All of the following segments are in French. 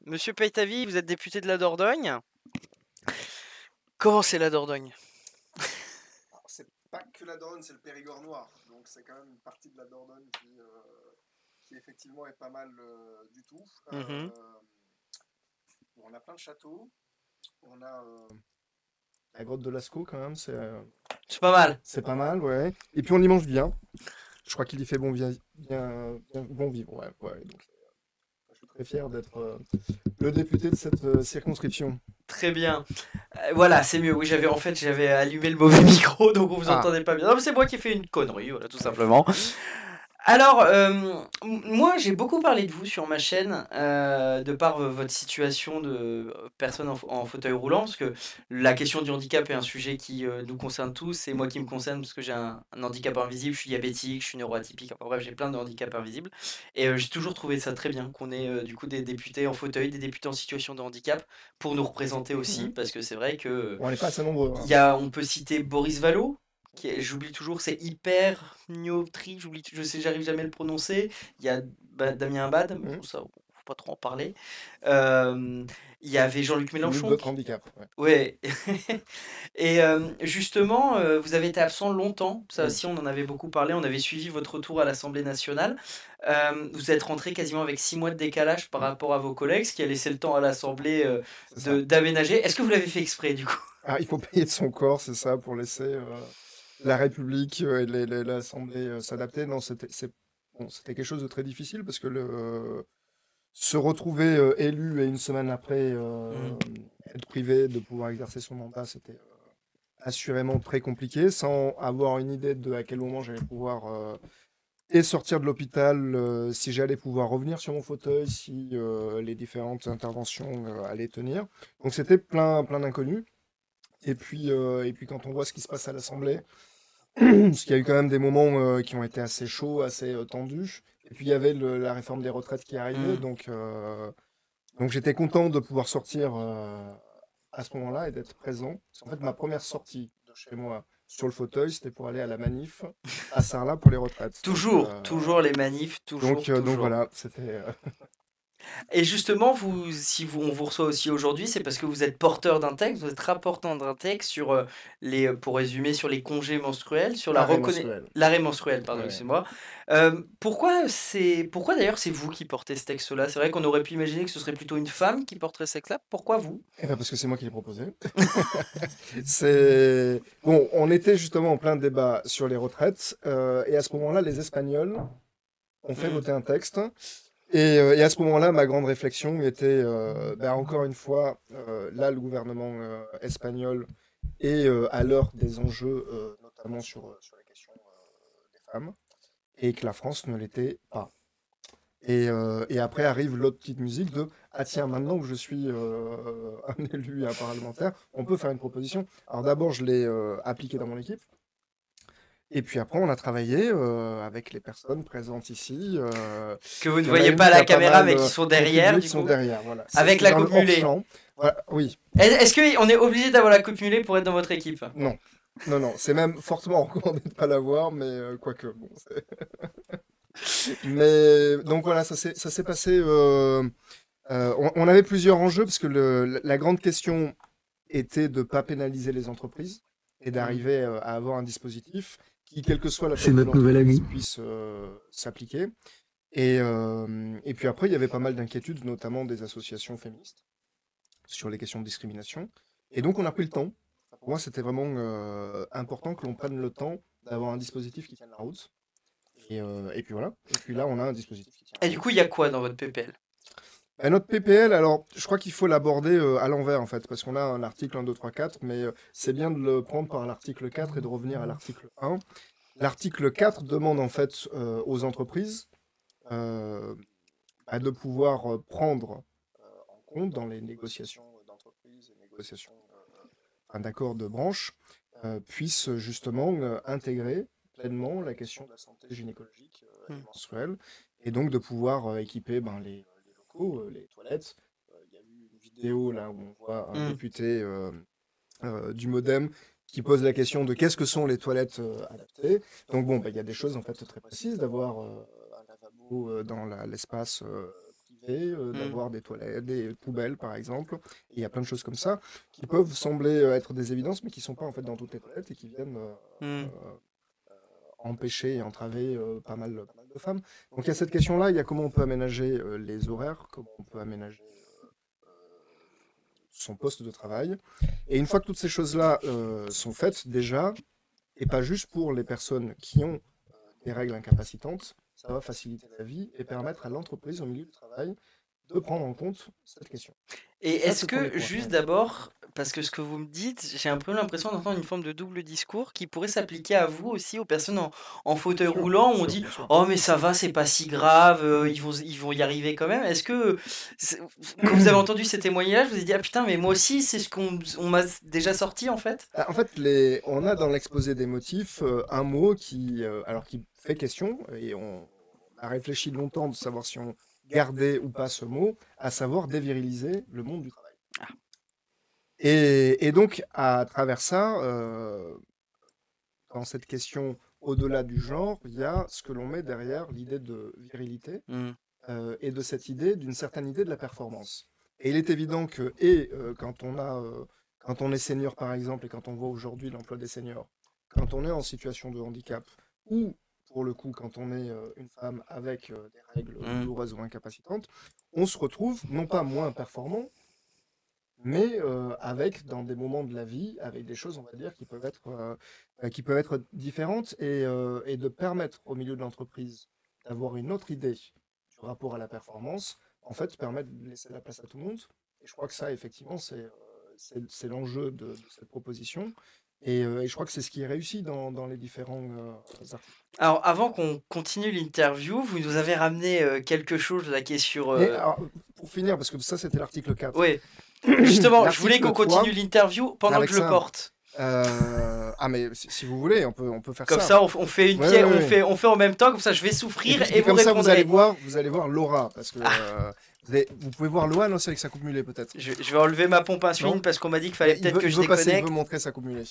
Monsieur Peytavi, vous êtes député de la Dordogne. Comment c'est la Dordogne? Alors, c'est pas que la Dordogne, c'est le Périgord noir. Donc c'est quand même une partie de la Dordogne qui effectivement est pas mal du tout. Mhm. On a plein de châteaux. On a la grotte de Lascaux quand même, C'est pas mal. c'est pas mal, ouais. Et puis on y mange bien. Je crois qu'il y fait bon, bon vivre, ouais. Donc, je suis très fier d'être le député de cette circonscription. Très bien. Voilà, c'est mieux. Oui, j'avais allumé le mauvais micro, donc on vous Ah, entendait pas bien. Non, mais c'est moi qui ai fait une connerie, voilà, tout simplement. Alors, moi, j'ai beaucoup parlé de vous sur ma chaîne, de par votre situation de personne en fauteuil roulant, parce que la question du handicap est un sujet qui nous concerne tous, et moi qui me concerne, parce que j'ai un handicap invisible, je suis diabétique, je suis neuroatypique, enfin bref, j'ai plein de handicaps invisibles, et j'ai toujours trouvé ça très bien qu'on ait du coup des députés en fauteuil, des députés en situation de handicap, pour nous représenter aussi, mhm. parce que c'est vrai que On n'est pas assez nombreux, hein. on peut citer Boris Vallaud, j'oublie toujours, c'est hyper Niotri, j'arrive jamais à le prononcer. Il y a Damien Abad, mais Mhm. bon, ça, faut pas trop en parler. Euh, il y avait Jean-Luc Limite Mélenchon. d'autres handicaps. Ouais. Ouais. Et justement, vous avez été absent longtemps. Ça Mm. aussi, on en avait beaucoup parlé. On avait suivi votre retour à l'Assemblée nationale. Vous êtes rentré quasiment avec 6 mois de décalage par rapport à vos collègues, ce qui a laissé le temps à l'Assemblée C'est ça. d'aménager. Est-ce que vous l'avez fait exprès, du coup? Ah, il faut payer de son corps, c'est ça, pour laisser la République et l'Assemblée s'adapter. Non, c'était quelque chose de très difficile parce que se retrouver élu et une semaine après Hmm. être privé de pouvoir exercer son mandat, c'était assurément très compliqué, sans avoir une idée de à quel moment j'allais pouvoir et sortir de l'hôpital, si j'allais pouvoir revenir sur mon fauteuil, si les différentes interventions allaient tenir. Donc c'était plein d'inconnus. Et puis quand on voit ce qui se passe à l'Assemblée, parce qu'il y a eu quand même des moments qui ont été assez chauds, assez tendus. Et puis il y avait la réforme des retraites qui arrivait, Hmm. donc j'étais content de pouvoir sortir à ce moment-là et d'être présent. Parce qu'en fait, ma première sortie de chez moi sur le fauteuil, c'était pour aller à la manif à Sarlat pour les retraites. Toujours les manifs, Donc toujours. voilà, c'était. Et justement, on vous reçoit aussi aujourd'hui, c'est parce que vous êtes porteur d'un texte, vous êtes rapportant d'un texte sur pour résumer, sur les congés menstruels, sur L'arrêt mensuel. l'arrêt menstruel, pardon, Ouais. excusez-moi. Pourquoi d'ailleurs c'est vous qui portez ce texte-là? C'est vrai qu'on aurait pu imaginer que ce serait plutôt une femme qui porterait ce texte-là. Pourquoi vous? Eh ben, parce que c'est moi qui l'ai proposé. C'est bon, on était justement en plein débat sur les retraites, et à ce moment-là, les Espagnols ont fait Hmm. voter un texte. Et à ce moment-là, ma grande réflexion était, encore une fois, là, le gouvernement espagnol est à l'heure des enjeux, notamment sur la question des femmes, et que la France ne l'était pas. Et après arrive l'autre petite musique de ah tiens, maintenant que je suis un élu et un parlementaire, on peut faire une proposition. Alors d'abord, je l'ai appliqué dans mon équipe. Et puis après, on a travaillé avec les personnes présentes ici. Que vous ne Il y en a voyez une pas à qui la a pas caméra, mal mais qui sont derrière, contribué, qui du sont coup, derrière. Voilà. avec C'est la dans le coupe mulet. hors-champ. Voilà, oui, Est-ce qu'on est obligé d'avoir la coupe mulet pour être dans votre équipe? non. Non, c'est même fortement recommandé de ne pas l'avoir, mais quoique, bon. Mais donc voilà, ça s'est passé. On avait plusieurs enjeux, parce que la grande question était de ne pas pénaliser les entreprises et Hmm. d'arriver à avoir un dispositif qui, quelle que soit la C'est taille de notre nouvel l'entreprise, ami. puisse s'appliquer. Et puis après, il y avait pas mal d'inquiétudes, notamment des associations féministes, sur les questions de discrimination. Et donc, on a pris le temps. Pour moi, c'était vraiment important que l'on prenne le temps d'avoir un dispositif qui tienne la route. Et puis voilà. Et puis là, on a un dispositif qui tient la Et du route. coup, il y a quoi dans votre PPL? Notre PPL, alors, je crois qu'il faut l'aborder à l'envers, en fait, parce qu'on a un article 1, 2, 3, 4, mais c'est bien de le prendre par l'article 4 et de revenir à l'article 1. L'article 4 demande, en fait, aux entreprises euh, de pouvoir prendre en compte dans les négociations d'entreprise et négociations d'accords de branche, puissent justement intégrer pleinement la question de la santé gynécologique et Hmm. menstruelle, et donc de pouvoir équiper les locaux, les toilettes. Il y a eu une vidéo là où on voit un Hmm. député du MoDem qui pose la question de qu'est-ce que sont les toilettes adaptées. Donc bon, il y a des choses en fait très précises, d'avoir un lavabo dans l'espace privée, Mm. d'avoir des toilettes, des poubelles par exemple. Et il y a plein de choses comme ça qui peuvent sembler être des évidences, mais qui sont pas en fait dans toutes les toilettes et qui viennent Mm. empêcher et entraver pas mal de femmes. Donc il y a cette question-là, il y a comment on peut aménager les horaires, comment on peut aménager son poste de travail. Et une fois que toutes ces choses-là sont faites déjà, et pas juste pour les personnes qui ont des règles incapacitantes, ça va faciliter la vie et permettre à l'entreprise au milieu du travail de prendre en compte cette question. Et Ça, est-ce c'est le premier que, point. juste d'abord, parce que ce que vous me dites, j'ai un peu l'impression d'entendre une forme de double discours qui pourrait s'appliquer à vous aussi, aux personnes en fauteuil Bien sûr, roulant, où on bien sûr, dit bien sûr. oh mais ça va, c'est pas si grave, ils vont y arriver quand même. Est-ce que, quand vous avez entendu ces témoignages, vous vous êtes dit ah putain, mais moi aussi, c'est ce on m'a déjà sorti en fait? En fait, on a dans l'exposé des motifs un mot alors qui fait question, et on a réfléchi longtemps de savoir si on gardait ou pas ce mot, à savoir déviriliser le monde du travail. Ah. Et donc, à travers ça, dans cette question au-delà du genre, il y a ce que l'on met derrière l'idée de virilité Mm. et de cette idée, d'une certaine idée de la performance. Et il est évident que, quand on est senior par exemple, et quand on voit aujourd'hui l'emploi des seniors, quand on est en situation de handicap, ou pour le coup quand on est une femme avec des règles Mm. douloureuses ou incapacitantes, on se retrouve non pas moins performant, mais avec, dans des moments de la vie, avec des choses, on va dire, qui peuvent être différentes et de permettre au milieu de l'entreprise d'avoir une autre idée du rapport à la performance, en fait, permet de laisser la place à tout le monde. Et je crois que ça, effectivement, c'est l'enjeu de cette proposition. Et je crois que c'est ce qui est réussi dans les différents articles. Alors, avant qu'on continue l'interview, vous nous avez ramené quelque chose là qui est sur. Mais alors, pour finir, parce que ça, c'était l'article 4. Oui, justement, je voulais L'article qu'on 3, continue l'interview pendant avec que je le ça, porte. mais si vous voulez, on peut faire Comme ça. ça, on fait une Ouais, pièce, ouais, ouais. on fait en même temps, comme ça je vais Et souffrir puis, et vous comme ça, répondrez. vous allez voir Laura, parce que vous pouvez voir Loan aussi avec sa coupe mulet, peut-être. Je vais enlever ma pompe à suine Non. parce qu'on m'a dit qu'il fallait peut-être que il je veut passer, il déconnecte. veut montrer sa coupe mulet.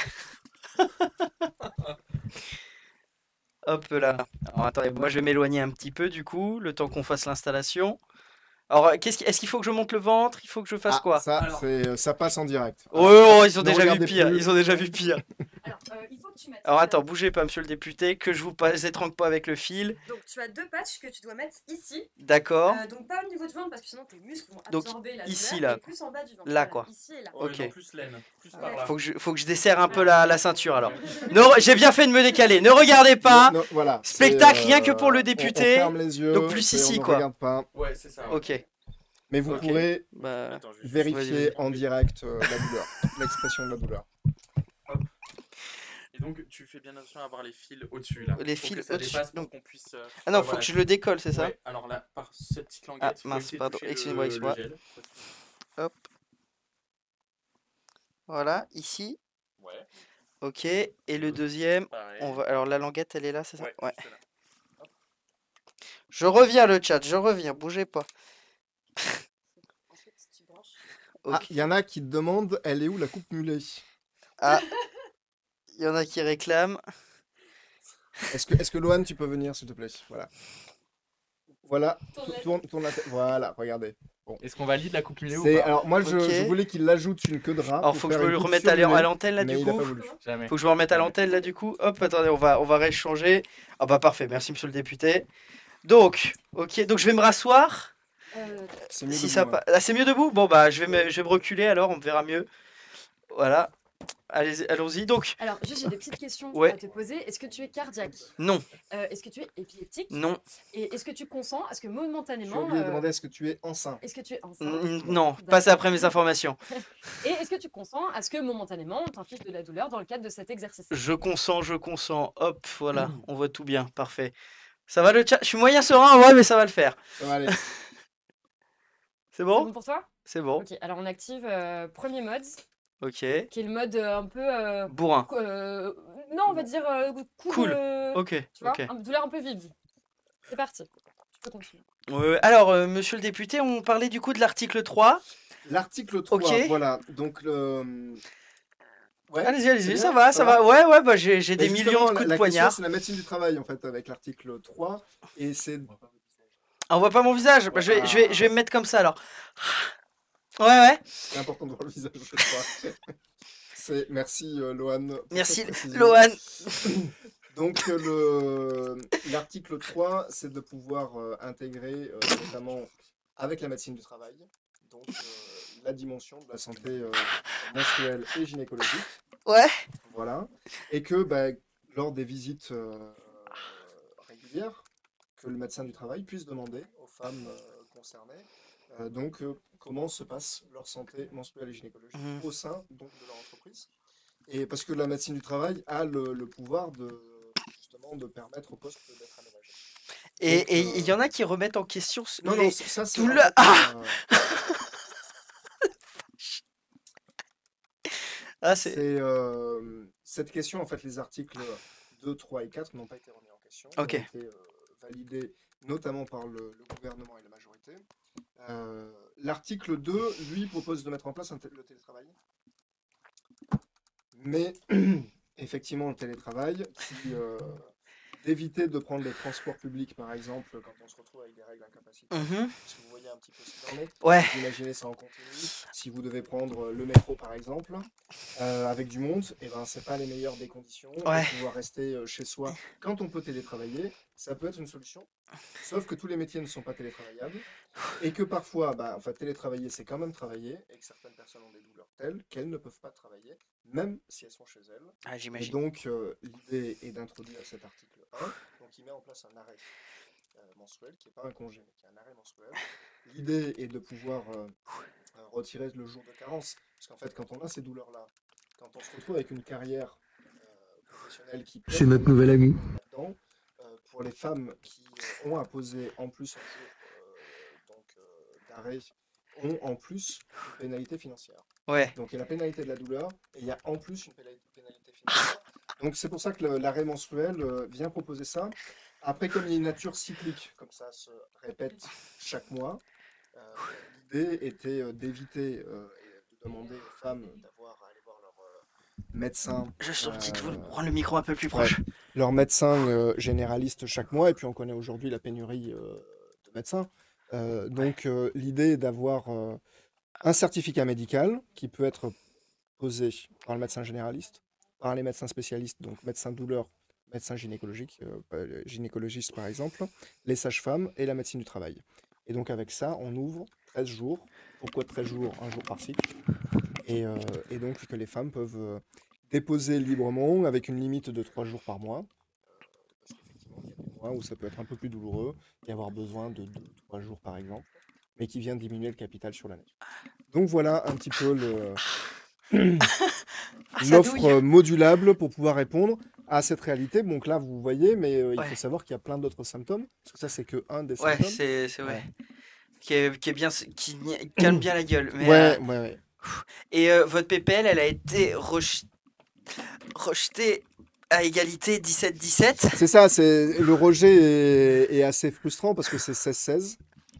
Hop là. Alors attendez, moi je vais m'éloigner un petit peu du coup, le temps qu'on fasse l'installation. Alors, est-ce qu'il faut que je monte le ventre? Il faut que je fasse quoi? Ça, Alors. ça passe en direct. Oh, ils ont Ne déjà vu regardez pire. plus. Ils ont déjà vu pire. Alors, il faut que tu mettes. Alors attends, bougez pas, monsieur le député, que je vous étrangle pas avec le fil. Donc, tu as deux patchs que tu dois mettre ici. D'accord. Donc, pas au niveau du ventre parce que sinon tes muscles vont Donc, absorber la ici, douleur, là. et plus en bas du ventre. Là, Voilà, quoi. Ici et là. Ok. non, plus laine, plus par Ouais. là. Faut que je desserre un peu la ceinture alors. J'ai bien fait de me décaler. Ne regardez pas. Non, voilà, Spectacle c'est, rien que pour le on député. ferme les yeux. Donc plus et ici, on ne quoi. regarde pas. Ouais, c'est ça. Ok. Mais vous Ok. pourrez Bah, Attends, je vais vérifier vas-y. en direct la douleur, l'expression de la douleur. Et donc, tu fais bien attention à avoir les fils au-dessus, là. Les Faut fils que ça au-dessus, dépasse pour donc- qu'on puisse... Ah non, ouais, faut voilà. que je le décolle, c'est ça? Ouais, alors là, par cette petite languette, Ah, faut mince, éviter de pardon, toucher excusez-moi, le excusez-moi. gel. Hop. Voilà, ici. Ouais, Ok. Et le deuxième, pareil. alors la languette, elle est là, c'est ça? Ouais, Ouais. juste là. Je reviens le chat, je reviens, bougez pas. Ensuite, tu branches. Ok. Il y en a qui te demandent, elle est où la coupe mulet? Ah, il y en a qui réclament. Est-ce que Loan, tu peux venir, s'il te plaît? Voilà, Tourne la tourne la tête. Voilà, regardez. Est-ce qu'on valide la coupe mulet ou pas? Alors moi, Ok. je voulais qu'il ajoute une queue de rat. Alors pour faut que je faire me une le coupe remette sur à mulet, l'antenne là mais du il a coup. pas voulu. Jamais. Faut que je me remette à l'antenne là du coup. Hop, attendez, on va réchanger. Ah bah parfait, merci monsieur le député. Donc, ok, donc je vais me rasseoir. C'est mieux Si debout, ça hein. Ah, c'est mieux debout? Bon bah je vais me reculer alors, on me verra mieux. Voilà. Allons-y. Donc, Alors, juste, j'ai des petites questions Ouais. à te poser. Est-ce que tu es cardiaque? non, Est-ce que tu es épileptique? non, Et est-ce que tu consens à ce que Je suis momentanément. obligé de demander est-ce que tu es enceint? Est-ce que tu es enceinte? non, D'accord. passez après mes informations. Et est-ce que tu consens à ce que momentanément on t'inflige de la douleur dans le cadre de cet exercice? Je consens. Hop, voilà, on voit tout bien, parfait. Ça va le chat? Je suis moyen serein, ouais, mais ça va le faire. Ça va aller. C'est C'est bon bon? pour toi? C'est bon. Ok, alors on active premier mode, Ok. qui est le mode un peu. Bourrin. Non, on va dire Cool. Ok, Tu vois, ok. douleur un peu vive. C'est parti. Tu peux continuer. Alors, monsieur le député, on parlait du coup de l'article 3. L'article 3, Ok. voilà. Donc, ouais. Allez-y, c'est allez-y, bien, ça va, ça va. Ouais, bah j'ai Mais des justement, millions de coups de la question, poignard. c'est la médecine du travail, en fait, avec l'article 3. Et c'est On voit pas mon visage. Bah, je vais me mettre comme ça alors. Ouais. C'est important de voir le visage, je crois. Merci, Lohan. pour Merci, cette précision. Lohan. Donc, l'article 3, c'est de pouvoir intégrer, notamment avec la médecine du travail, donc la dimension de la santé menstruelle et gynécologique. Ouais. Voilà. Et que lors des visites régulières, que le médecin du travail puisse demander aux femmes concernées comment se passe leur santé menstruelle et gynécologique au sein donc, de leur entreprise. Et parce que la médecine du travail a le pouvoir justement de permettre au poste d'être aménagé. Et il y en a qui remettent en question non, ça c'est tout le... Cette question, en fait, les articles 2, 3 et 4 n'ont pas été remis en question. Ok. Ils ont été validés notamment par le gouvernement et la majorité. L'article 2, lui, propose de mettre en place le télétravail. Mais effectivement, le télétravail, d'éviter de prendre les transports publics, par exemple, quand on se retrouve avec des règles d'incapacité. Parce que vous voyez un petit peu ce qu'il en est. Ouais. Vous imaginez ça en continu. Si vous devez prendre le métro, par exemple, avec du monde, c'est pas les meilleures des conditions. Ouais. De pouvoir rester chez soi quand on peut télétravailler, ça peut être une solution. Sauf que tous les métiers ne sont pas télétravaillables. Et que parfois, télétravailler, c'est quand même travailler. Et que certaines personnes ont des douleurs telles qu'elles ne peuvent pas travailler, même si elles sont chez elles. Ah, j'imagine. Et donc, l'idée est d'introduire cet article 1, donc il met en place un arrêt mensuel, qui n'est pas un congé, mais qui est un arrêt mensuel. L'idée est de pouvoir retirer le jour de carence, parce qu'en fait, quand on a ces douleurs-là, quand on se retrouve avec une carrière professionnelle qui C'est notre nouvel ami. Là-dedans, pour les femmes qui ont imposé en plus un jour d'arrêt, ont en plus une pénalité financière. Ouais. Donc il y a la pénalité de la douleur et il y a en plus une pénalité financière. Donc c'est pour ça que l'arrêt menstruel vient proposer ça. Après, comme il y a une nature cyclique, comme ça se répète chaque mois, l'idée était d'éviter et de demander aux femmes à aller voir leur médecin. Je suis petit de vous prendre le micro un peu plus proche. Ouais, leur médecin généraliste chaque mois, et puis on connaît aujourd'hui la pénurie de médecins. Donc l'idée est d'avoir un certificat médical qui peut être posé par le médecin généraliste, par les médecins spécialistes, donc médecin douleur, médecin gynécologiste par exemple, les sages-femmes et la médecine du travail. Et donc avec ça, on ouvre 13 jours. Pourquoi 13 jours? Un jour par cycle. Et donc que les femmes peuvent déposer librement avec une limite de 3 jours par mois. Parce qu'effectivement, il y a des mois où ça peut être un peu plus douloureux et avoir besoin de 2-3 jours par exemple, mais qui vient diminuer le capital sur l'année. Donc voilà un petit peu l'offre modulable pour pouvoir répondre à cette réalité. Donc là, vous voyez, mais il faut savoir qu'il y a plein d'autres symptômes, parce que ça, c'est que un des symptômes. C'est vrai. Qui calme bien la gueule. Mais, ouais. Et votre PPL, elle a été rejetée à égalité 17-17. C'est ça, le rejet est assez frustrant parce que c'est 16-16.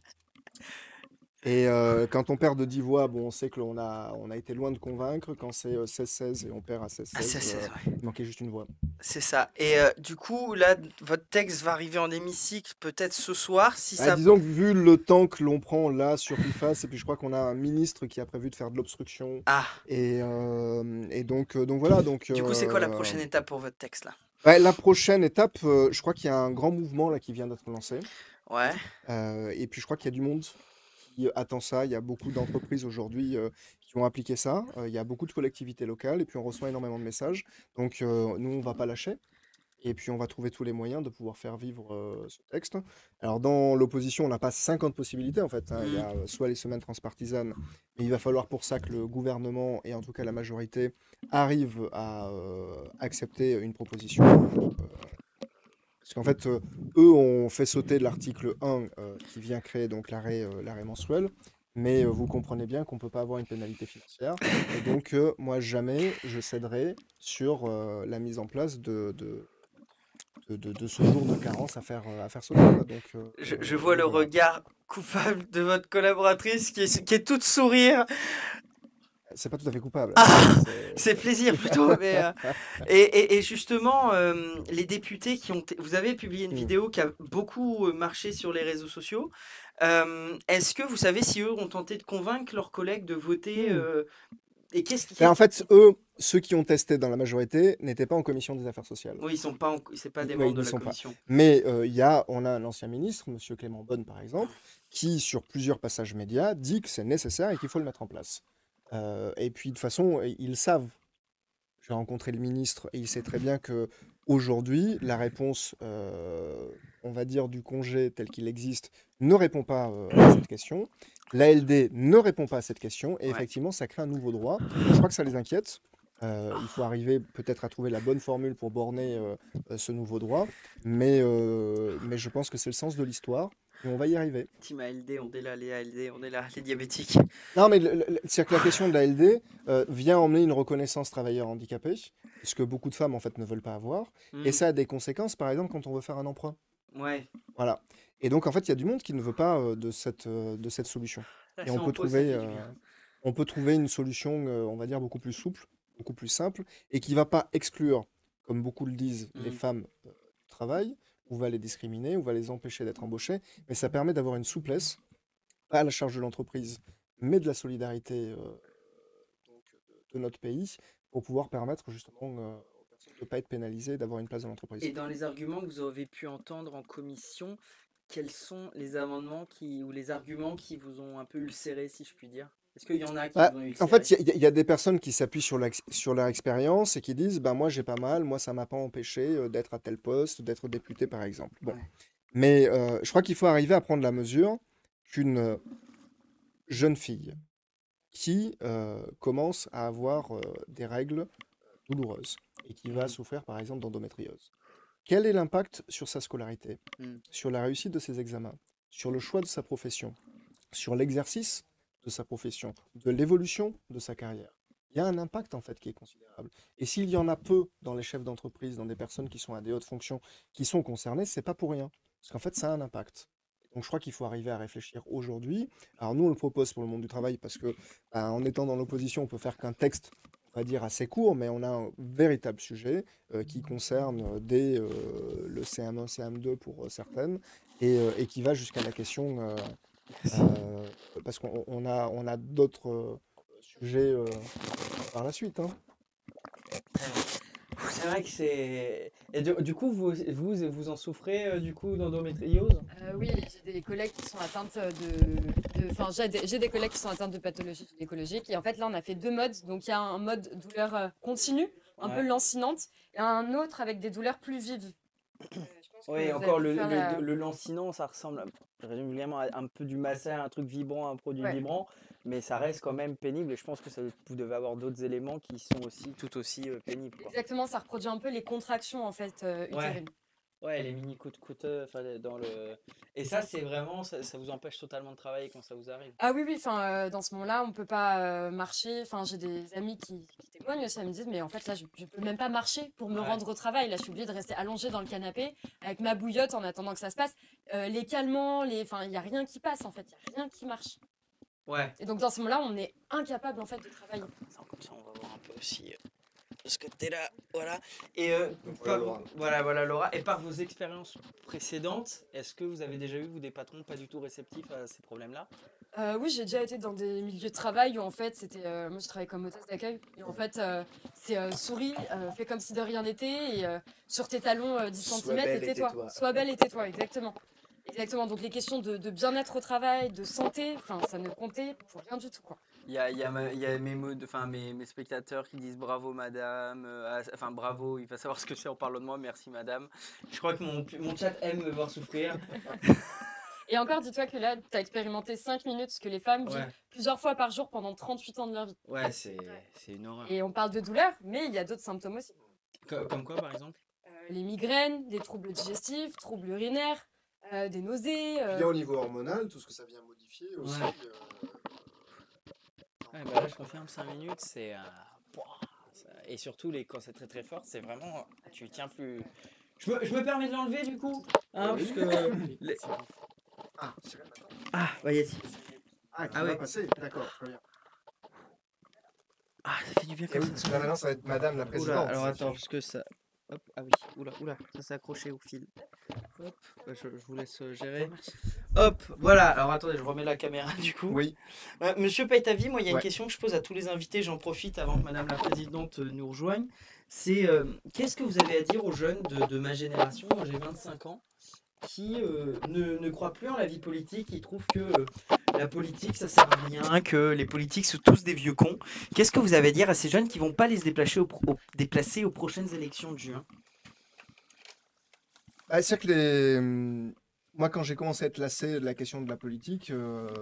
Et quand on perd de 10 voix, on sait qu'on a été loin de convaincre. Quand c'est 16-16 et on perd à 16-16, il manquait juste une voix. C'est ça. Et du coup, là, votre texte va arriver en hémicycle peut-être ce soir. Disons que vu le temps que l'on prend là sur IFAS, et puis je crois qu'on a un ministre qui a prévu de faire de l'obstruction. Ah. Et donc voilà. Donc, du coup, c'est quoi la prochaine étape pour votre texte là? La prochaine étape, je crois qu'il y a un grand mouvement là qui vient d'être lancé. Ouais. Et puis je crois qu'il y a du monde qui attend ça. Il y a beaucoup d'entreprises aujourd'hui qui ont appliqué ça. Il y a beaucoup de collectivités locales et puis on reçoit énormément de messages. Donc nous, on ne va pas lâcher. Et puis on va trouver tous les moyens de pouvoir faire vivre ce texte. Alors dans l'opposition, on n'a pas 50 possibilités en fait. Il y a soit les semaines transpartisanes, mais il va falloir pour ça que le gouvernement et en tout cas la majorité arrivent à accepter une proposition. Parce qu'en fait, eux ont fait sauter l'article 1 qui vient créer donc l'arrêt mensuel. Mais vous comprenez bien qu'on ne peut pas avoir une pénalité financière. Et donc, moi, jamais je céderai sur la mise en place de ce jour de carence à faire sauter. Donc, je vois le regard coupable de votre collaboratrice qui est toute sourire. C'est pas tout à fait coupable. Ah, C'est- c'est plaisir plutôt. Et justement, les députés qui ont... Vous avez publié une Hmm. vidéo qui a beaucoup marché sur les réseaux sociaux. Est-ce que vous savez si eux ont tenté de convaincre leurs collègues de voter et qu'est-ce qui... Mais en fait, eux, ceux qui ont testé dans la majorité n'étaient pas en commission des affaires sociales. Oui, ils sont pas, c'est pas des Oui, membres de ils la sont pas. commission. Mais on a un ancien ministre, M. Clément Beaune par exemple, qui sur plusieurs passages médias dit que c'est nécessaire et qu'il faut le mettre en place. Et puis de toute façon, ils savent. J'ai rencontré le ministre et il sait très bien que aujourd'hui, la réponse, on va dire, du congé tel qu'il existe ne répond pas à cette question. L'ALD ne répond pas à cette question et Ouais. effectivement, ça crée un nouveau droit. Je crois que ça les inquiète. Il faut arriver peut-être à trouver la bonne formule pour borner ce nouveau droit, mais je pense que c'est le sens de l'histoire et on va y arriver. Team ALD, on est là, les ALD, on est là, les diabétiques. Non, mais c'est que la question de l'ALD vient emmener une reconnaissance travailleur handicapé, ce que beaucoup de femmes en fait ne veulent pas avoir, et ça a des conséquences, par exemple, quand on veut faire un emprunt. Ouais. Voilà. Et donc, en fait, il y a du monde qui ne veut pas de cette solution. Là, Et ça on en peut pose, ça trouver, fait du bien. on peut trouver une solution, on va dire, beaucoup plus souple, beaucoup plus simple, et qui ne va pas exclure, comme beaucoup le disent, les femmes du travail, ou va les discriminer, ou va les empêcher d'être embauchées, mais ça permet d'avoir une souplesse, pas à la charge de l'entreprise, mais de la solidarité donc, de notre pays, pour pouvoir permettre justement aux personnes de ne pas être pénalisées, d'avoir une place dans l'entreprise. Et dans les arguments que vous avez pu entendre en commission, quels sont les amendements ou les arguments qui vous ont un peu ulcéré, si je puis dire? Est-ce qu'il y en a qui Bah, vous ont en ulcéré? fait, il y a des personnes qui s'appuient sur leur expérience et qui disent, bah, moi j'ai pas mal, moi ça m'a pas empêché d'être à tel poste, d'être député par exemple. Bon. Ouais. Mais je crois qu'il faut arriver à prendre la mesure qu'une jeune fille qui commence à avoir des règles douloureuses et qui va souffrir par exemple d'endométriose, quel est l'impact sur sa scolarité, sur la réussite de ses examens, sur le choix de sa profession, sur l'exercice de sa profession, de l'évolution de sa carrière? Il y a un impact en fait qui est considérable. Et s'il y en a peu dans les chefs d'entreprise, dans des personnes qui sont à des hautes fonctions, qui sont concernées, c'est pas pour rien. Parce qu'en fait, ça a un impact. Donc je crois qu'il faut arriver à réfléchir aujourd'hui. Alors nous, on le propose pour le monde du travail parce que, en étant dans l'opposition, on peut faire qu'un texte, on va dire, assez court, mais on a un véritable sujet qui concerne dès le CM1, CM2 pour certaines, et qui va jusqu'à la question, parce qu'on a d'autres sujets par la suite, hein. C'est vrai que c'est... Et du coup, vous en souffrez du coup d'endométriose? Oui, j'ai des collègues qui sont atteintes Enfin, j'ai des collègues qui sont atteintes de pathologies gynécologiques. Et en fait, là, on a fait 2 modes. Donc, il y a un mode douleur continue, un peu lancinante, et un autre avec des douleurs plus vives. Je pense que Oui, vous encore avez pu faire la- le lancinant, ça ressemble régulièrement à un peu du massage, un truc vibrant, un produit Ouais. vibrant, mais ça reste quand même pénible et je pense que vous devez avoir d'autres éléments qui sont aussi tout aussi pénibles, quoi. Exactement, ça reproduit un peu les contractions en fait utérines. Ouais, les mini coups de couteau, enfin, dans le... Et ça, c'est vraiment, ça vous empêche totalement de travailler quand ça vous arrive. Ah oui, oui, enfin, dans ce moment-là, on peut pas marcher. Enfin, j'ai des amis qui témoignent aussi, elles me disent, mais en fait, là, je peux même pas marcher pour me Ouais. rendre au travail. Là, je suis obligée de rester allongée dans le canapé avec ma bouillotte en attendant que ça se passe. Les calmants, enfin, il n'y a rien qui passe, en fait, il n'y a rien qui marche. Ouais. Et donc, dans ce moment-là, on est incapable, en fait, de travailler. Attends, comme ça, on va voir un peu aussi de ce côté-là, voilà. Et Voilà, Laura. voilà Laura. Et par vos expériences précédentes, est-ce que vous avez déjà eu, vous, des patrons pas du tout réceptifs à ces problèmes-là? Oui, j'ai déjà été dans des milieux de travail où en fait c'était. Moi je travaillais comme hôtesse d'accueil et en fait c'est souris, fais comme si de rien n'était et sur tes talons 10 Sois cm belle et et tais-toi. tais-toi. Sois belle et tais-toi, exactement. Exactement. Donc les questions de bien-être au travail, de santé, enfin ça ne comptait pour rien du tout quoi. Il y a mes spectateurs qui disent bravo madame, enfin bravo, il va savoir ce que c'est en parlant de moi, merci madame. Je crois que mon chat aime me voir souffrir. Et encore, dis-toi que là, tu as expérimenté 5 minutes, ce que les femmes Ouais. vivent plusieurs fois par jour pendant 38 ans de leur vie. Ouais, c'est une horreur. Et on parle de douleur, mais il y a d'autres symptômes aussi. Comme quoi par exemple? Les migraines, des troubles digestifs, troubles urinaires, des nausées. Puis au niveau hormonal, tout ce que ça vient modifier aussi. Ouais. Ouais, bah là je confirme 5 minutes, c'est... Et surtout quand c'est très très fort, c'est vraiment... Tu tiens plus... Je me permets de l'enlever du coup, hein, Oui. parce que... Ah, c'est là maintenant. Ah, vas-y. Ah, qui Ah va ouais. passer, d'accord, très bien. Ah, ça fait du bien Et comme oui, parce que là, maintenant, ça va être Madame la Oula, Présidente. alors c'est attends, sûr. parce que ça. Hop, ah oui, oula, ça s'est accroché au fil. Hop, bah, je vous laisse gérer. Hop, voilà, alors attendez, je remets la caméra du coup. Oui, Monsieur Paye-ta-vie, moi il y a une Ouais. question que je pose à tous les invités, j'en profite avant que Madame la Présidente nous rejoigne. C'est qu'est-ce que vous avez à dire aux jeunes de ma génération, moi j'ai 25 ans, qui ne croient plus en la vie politique, qui trouvent que la politique ça sert à rien, que les politiques sont tous des vieux cons. Qu'est-ce que vous avez à dire à ces jeunes qui vont pas les déplacer aux prochaines élections de juin? Ah, c'est vrai que moi, quand j'ai commencé à être lassé de la question de la politique,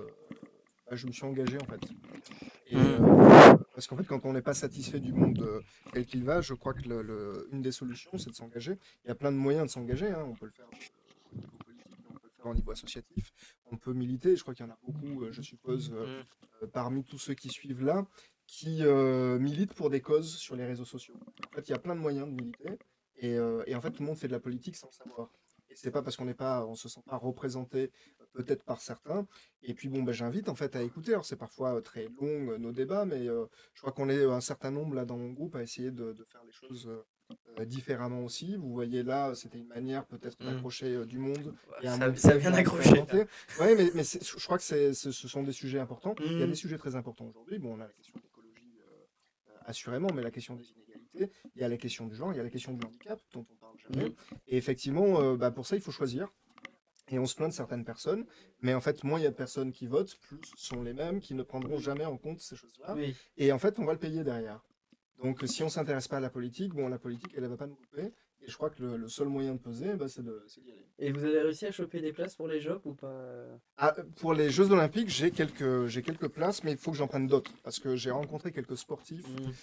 bah, je me suis engagé en fait. Et, parce qu'en fait, quand on n'est pas satisfait du monde tel qu'il va, je crois que une des solutions, c'est de s'engager. Il y a plein de moyens de s'engager, hein. On peut le faire au niveau politique, on peut le faire au niveau associatif, on peut militer. Je crois qu'il y en a beaucoup, je suppose, parmi tous ceux qui suivent là, qui militent pour des causes sur les réseaux sociaux. En fait, il y a plein de moyens de militer. Et en fait, tout le monde fait de la politique sans le savoir. Et c'est pas parce on se sent pas représenté, peut-être par certains. Et puis bon, bah, j'invite en fait à écouter. Alors c'est parfois très long nos débats, mais je crois qu'on est un certain nombre là dans mon groupe à essayer de faire les choses différemment aussi. Vous voyez là, c'était une manière peut-être d'accrocher du monde. Et un monde Ça tel vient qu'on a d'accrocher. inventé. Ouais, mais je crois que ce sont des sujets importants. Il y a des sujets très importants aujourd'hui. Bon, on a la question de l'écologie assurément, mais la question des inégalités, il y a la question du genre, il y a la question du handicap dont on parle jamais. Et effectivement, bah, pour ça, il faut choisir. Et on se plaint de certaines personnes, mais en fait, moins il y a de personnes qui votent, plus ce sont les mêmes qui ne prendront jamais en compte ces choses-là. Oui. Et en fait, on va le payer derrière. Donc, si on s'intéresse pas à la politique, bon, la politique, elle ne va pas nous couper. Et je crois que le seul moyen de peser, bah, c'est d'y aller. Et vous avez réussi à choper des places pour les Jeux ou pas? Ah, pour les Jeux Olympiques, j'ai quelques places, mais il faut que j'en prenne d'autres. Parce que j'ai rencontré quelques sportifs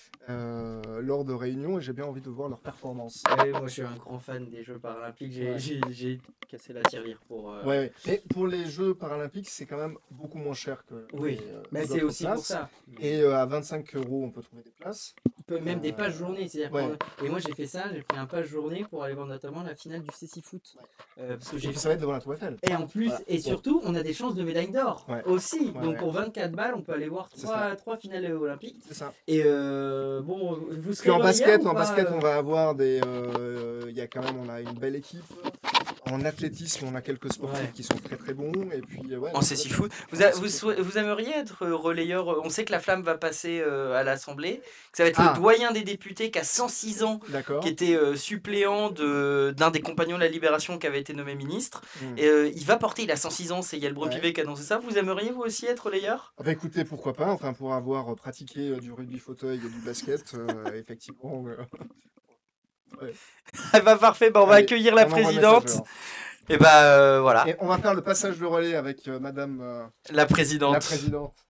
lors de réunions et j'ai bien envie de voir leur performance. Ouais, moi je suis un grand fan des Jeux paralympiques, j'ai cassé la tirelire pour... Ouais. Mais pour les Jeux paralympiques, c'est quand même beaucoup moins cher que Oui, mais les c'est autres aussi places. pour ça. Et à 25 € on peut trouver des places. Même des pages journées, c'est-à-dire Ouais. et moi j'ai fait ça, j'ai pris un page journée pour aller voir notamment la finale du CC Foot. Parce que Et j'ai puis ça va être devant la Tour Eiffel. Et en plus, Voilà. et surtout, on a des chances de médaille d'or aussi. Ouais, Donc ouais. pour 24 balles, on peut aller voir trois finales olympiques. C'est ça. Et bon, vous Parce serez qu'en relayeur basket, ou pas, on va avoir des. Il y a quand même, on a une belle équipe. En athlétisme, on a quelques sportifs qui sont très très bons. Et puis, ouais, En CC Foot. Vous aimeriez être relayeur? On sait que la flamme va passer à l'Assemblée. Que ça va être le doyen des députés qui a 106 ans, qui était suppléant d'un des compagnons de la Libération qui avait été nommé ministre. Et il va porter, il a 106 ans, c'est Yael Braun-Pivet qui a annoncé ça. Vous aimeriez vous aussi être relayeur? Bah écoutez, pourquoi pas, enfin pour avoir pratiqué du rugby fauteuil et du basket, effectivement. Bah parfait, bah on va accueillir la présidente. Et bah voilà. Et on va faire le passage de relais avec Madame la présidente. La présidente.